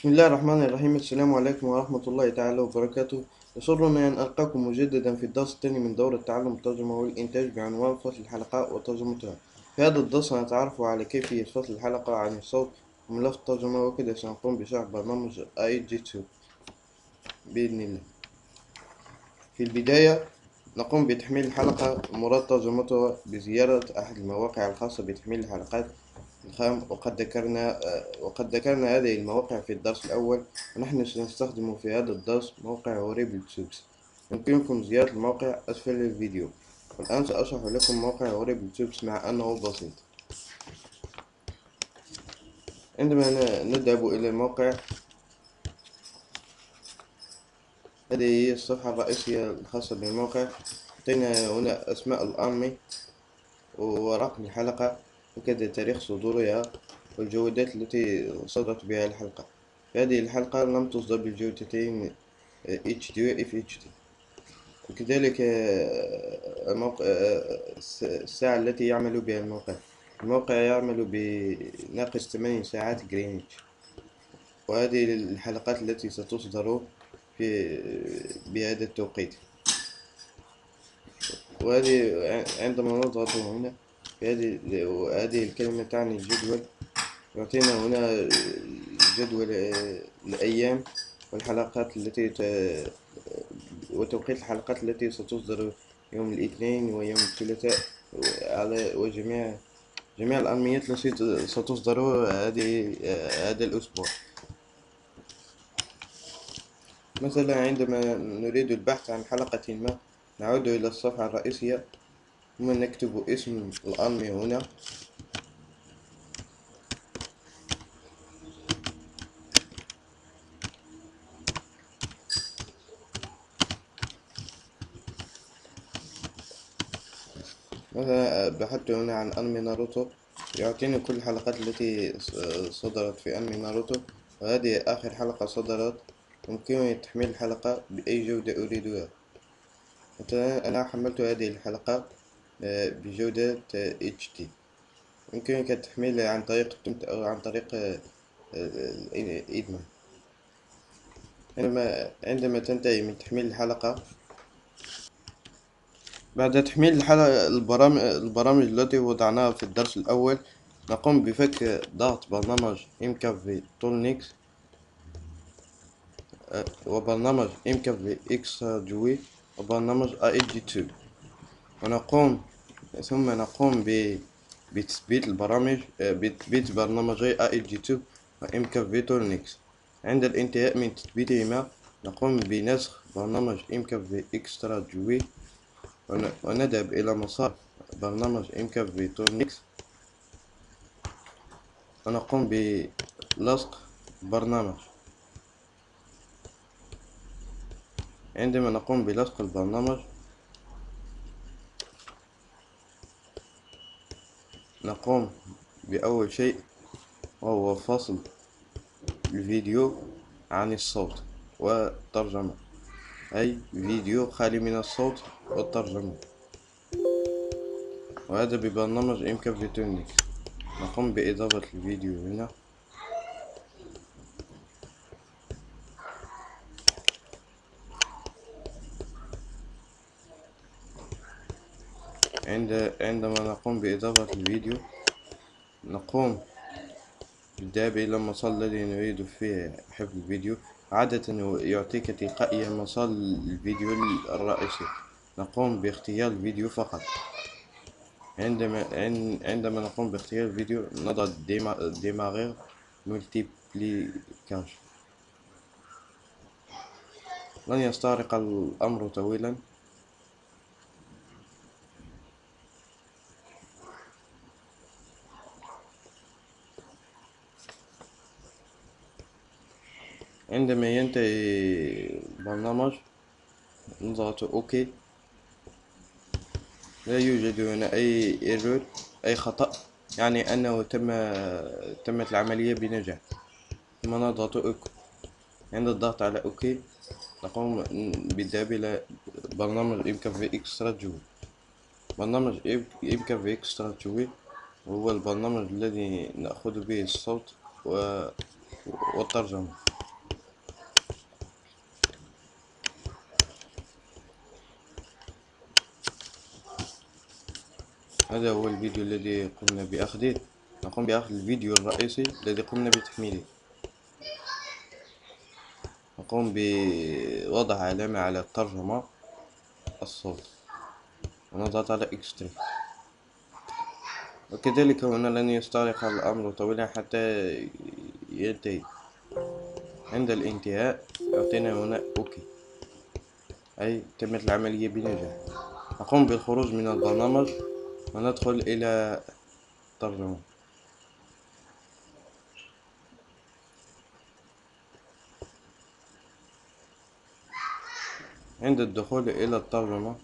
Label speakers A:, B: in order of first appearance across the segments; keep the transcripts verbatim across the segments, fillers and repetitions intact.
A: بسم الله الرحمن الرحيم. السلام عليكم ورحمة الله تعالى وبركاته. يسرنا أن ألقاكم مجددا في الدرس الثاني من دورة تعلم الترجمة والإنتاج بعنوان فصل الحلقات وترجمتها. في هذا الدرس سنتعرف على كيفية فصل الحلقة عن الصوت وملف الترجمة، وكذا سنقوم بشرح برنامج آي جي تو بإذن الله. في البداية نقوم بتحميل الحلقة مراد ترجمتها بزيارة أحد المواقع الخاصة بتحميل الحلقات الخام، وقد ذكرنا وقد ذكرنا هذه المواقع في الدرس الأول، ونحن سنستخدم في هذا الدرس موقع هوريبل تيوبس. يمكنكم زيارة الموقع أسفل الفيديو. والآن سأشرح لكم موقع هوريبل تيوبس مع أنه بسيط. عندما نذهب إلى الموقع، هذه هي الصفحة الرئيسية الخاصة بالموقع. أعطينا هنا أسماء الأنمي ورقم الحلقة وكذا تاريخ صدورها والجودات التي صدرت بها الحلقة. هذه الحلقة لم تصدر بالجودتين اتش دي و اف اتش دي. وكذلك الموقع الساعة التي يعمل بها الموقع. الموقع يعمل بناقص ثماني ساعات جرينتش. وهذه الحلقات التي ستصدر في بهذا التوقيت. وهذه عندما نضغط هنا في هذه هذه الكلمة تعني الجدول، يعطينا هنا جدول الأيام والحلقات التي ت... وتوقيت الحلقات التي ستصدر يوم الاثنين ويوم الثلاثاء، على وجميع جميع الأنميات التي ستصدر هذه هذا الأسبوع. مثلا عندما نريد البحث عن حلقة ما، نعود إلى الصفحة الرئيسية ثم نكتب اسم الأنمي هنا، مثلا بحثت هنا عن أنمي ناروتو، يعطيني كل الحلقات التي صدرت في أنمي ناروتو، وهذه آخر حلقة صدرت. يمكنني تحميل الحلقة بأي جودة أريدها. مثلا أنا حملت هذه الحلقة بجودة اتش دي. يمكنك تحميلها عن طريق التمت أو عن طريق إيدمان. عندما عندما تنتهي من تحميل الحلقة، بعد تحميل الحلقة البرامج, البرامج التي وضعناها في الدرس الأول، نقوم بفك ضغط برنامج إمكافي تولنيكس وبرنامج إمكافي إكسترا جوي وبرنامج آي جي تو، ونقوم ثم نقوم بتثبيت البرامج بتثبيت برنامجي آي جي تو وإمكافي تولنيكس. عند الانتهاء من تثبيتهما، نقوم بنسخ برنامج إمكافي إكسترا جوي ونذهب إلى مسار برنامج إمكافي تولنيكس ونقوم بلصق برنامج. عندما نقوم بلصق البرنامج، نقوم بأول شيء وهو فصل الفيديو عن الصوت والترجمة، أي فيديو خالي من الصوت والترجمة، وهذا ببرنامج إمكافي تولنيكس. نقوم بإضافة الفيديو هنا، عند عندما نقوم بإضافة الفيديو، نقوم بالذهاب إلى المسار الذي نريد فيه حفظ الفيديو. عادة يعطيك تلقائيا مسار الفيديو الرئيسي. نقوم باختيار الفيديو فقط. عندما عندما نقوم باختيار الفيديو، نضغط ديماغير ملتيبليكاج. لن يستغرق الأمر طويلا. عندما ينتهي البرنامج نضغط اوكي. لا يوجد هنا اي ايرور، اي خطأ، يعني انه تم تمت العملية بنجاح. ثم نضغط اوكي. عند الضغط على اوكي، نقوم بالذهاب الى برنامج إمكافي إكسترا جوي. برنامج إمكافي إكسترا جوي هو البرنامج الذي نأخذ به الصوت والترجمة. هذا هو الفيديو الذي قمنا بأخذه. نقوم بأخذ الفيديو الرئيسي الذي قمنا بتحميله، نقوم بوضع علامة على الترجمة الصوت ونضغط على Extract. وكذلك هنا لن يستغرق الأمر طويلا حتى ينتهي. عند الانتهاء يعطينا هنا أوكي، أي تمت العملية بنجاح. نقوم بالخروج من البرنامج وندخل إلى الترجمة. عند الدخول إلى الترجمة،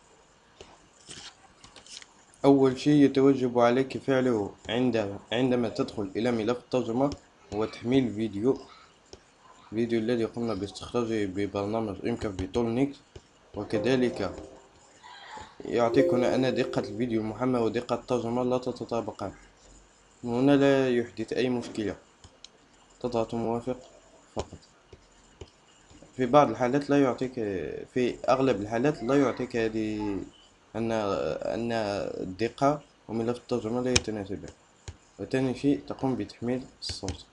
A: أول شيء يتوجب عليك فعله عند عندما تدخل إلى ملف الترجمة هو تحميل فيديو فيديو الذي قمنا باستخراجه ببرنامج إمكافي تولنيكس. وكذلك يعطيك هنا أن دقة الفيديو المحمل ودقة الترجمة لا تتطابقان. هنا لا يحدث أي مشكلة، تضغط موافق فقط. في بعض الحالات لا يعطيك، في أغلب الحالات لا يعطيك هذه أن أن الدقة وملف الترجمة لا يتناسبان. وثاني شيء تقوم بتحميل الصوت.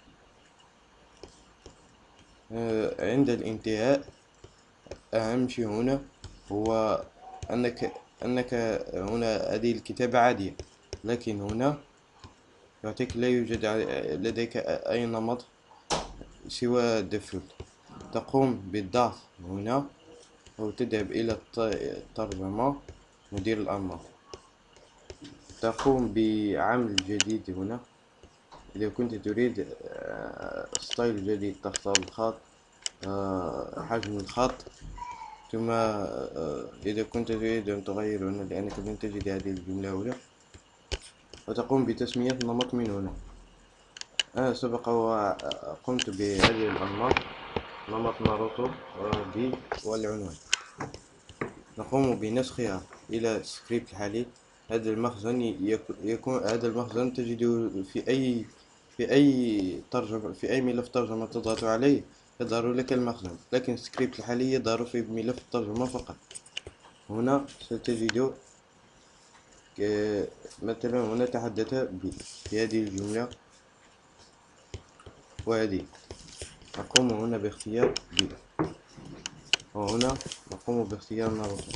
A: عند الانتهاء أهم شيء هنا هو أنك أنك هنا هذه الكتابة عادية، لكن هنا يعطيك لا يوجد لديك أي نمط سوى ديفولت. تقوم بالضغط هنا أو تذهب إلى الترجمة مدير الأنماط. تقوم بعمل جديد هنا إذا كنت تريد ستايل جديد، تختار الخط، حجم الخط، ثم إذا كنت تريد أن تغير هنا لأنك لن تجد هذه الجملة هنا، وتقوم بتسمية النمط من هنا. أنا سبق وقمت بهذه الأنماط، نمط ناروتو بي والعنوان. نقوم بنسخها إلى السكريبت الحالي. هذا المخزن يكون هذا المخزن تجده في أي في أي ترجمة في أي ملف ترجمة تضغط عليه يظهر لك المخزن، لكن السكريبت الحالي يظهر في ملف الترجمة فقط. هنا ستجد مثلا هنا تحدث في هذه الجملة وهذه. نقوم هنا باختيار بي، وهنا نقوم باختيار ناروتو.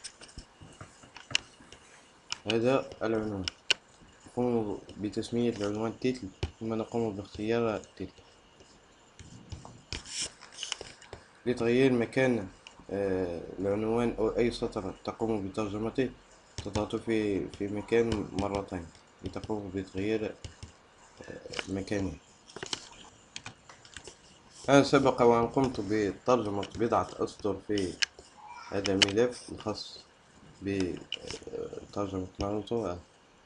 A: هذا العنوان، نقوم بتسمية العنوان تيتل، ثم نقوم باختيار تيتل. لتغيير مكان العنوان أو أي سطر تقوم بترجمته تضغط في في مكان مرتين لتقوم بتغيير مكانه. أنا سبق وأن قمت بترجمة بضعة أسطر في هذا الملف الخاص بترجمة ناروتو.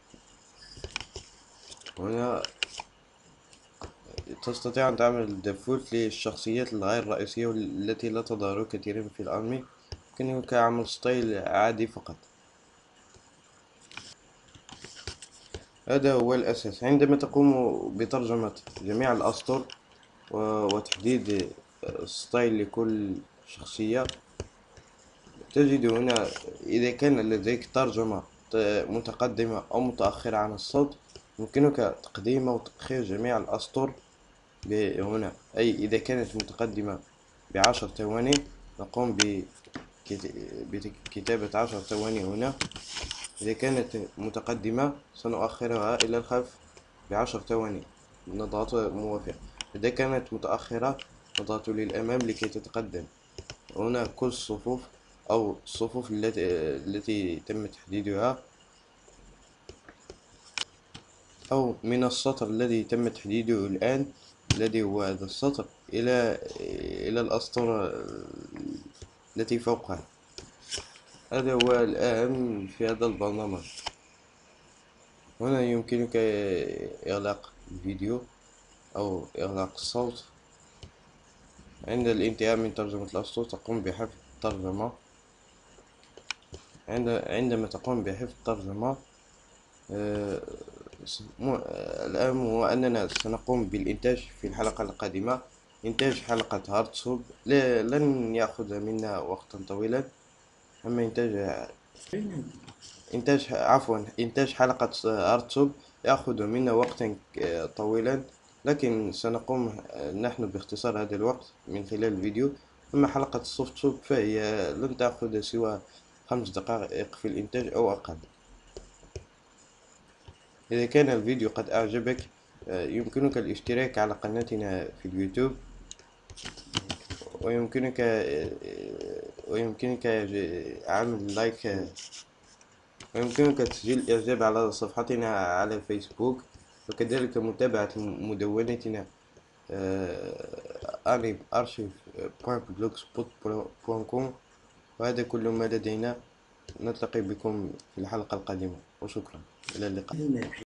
A: هنا تستطيع أن تعمل ديفولت للشخصيات الغير رئيسية والتي لا تظهر كثيرا في الأنمي. يمكنك عمل ستايل عادي فقط. هذا هو الأساس. عندما تقوم بترجمة جميع الأسطر وتحديد ستايل لكل شخصية، تجد هنا إذا كان لديك ترجمة متقدمة أو متأخرة عن الصوت، يمكنك تقديم أو تأخير جميع الأسطر هنا. أي إذا كانت متقدمة بعشر ثواني نقوم بكتابة عشر ثواني هنا. إذا كانت متقدمة سنؤخرها إلى الخلف بعشر ثواني، نضغط موافق. إذا كانت متأخرة نضغط للأمام لكي تتقدم. هنا كل الصفوف أو الصفوف التي التي تم تحديدها أو من السطر الذي تم تحديده الآن الذي هو هذا السطر إلى إلى الأسطر التي فوقها. هذا هو الأهم في هذا البرنامج. هنا يمكنك إغلاق الفيديو أو إغلاق الصوت. عند الانتهاء من ترجمة الأسطر تقوم بحذف الترجمة. عند عندما تقوم بحذف الترجمة آه الأهم هو أننا سنقوم بالإنتاج في الحلقة القادمة. إنتاج حلقة هارتسوب لن يأخذ منا وقتا طويلا، أما إنتاج إنتاج عفوا إنتاج حلقة أرتسوب يأخذ منا وقتا ك- طويلا، لكن سنقوم نحن باختصار هذا الوقت من خلال الفيديو. أما حلقة السوفت سوب فهي لن تأخذ سوى خمس دقائق في الإنتاج أو أقل. إذا كان الفيديو قد أعجبك يمكنك الاشتراك على قناتنا في اليوتيوب، ويمكنك ويمكنك عمل لايك، ويمكنك تسجيل الإعجاب على صفحتنا على الفيسبوك، وكذلك متابعة مدونتنا أنيب أرشيف بوينت بلوجسبوت دوت كوم. وهذا كل ما لدينا. نلتقي بكم في الحلقة القادمة، وشكرا. إلى اللقاء.